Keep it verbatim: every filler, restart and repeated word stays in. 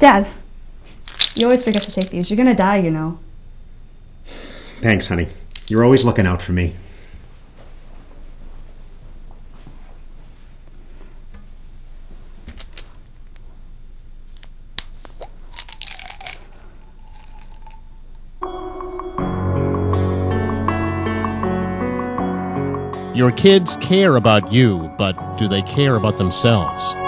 Dad, you always forget to take these. You're gonna die, you know. Thanks, honey. You're always looking out for me. Your kids care about you, but do they care about themselves?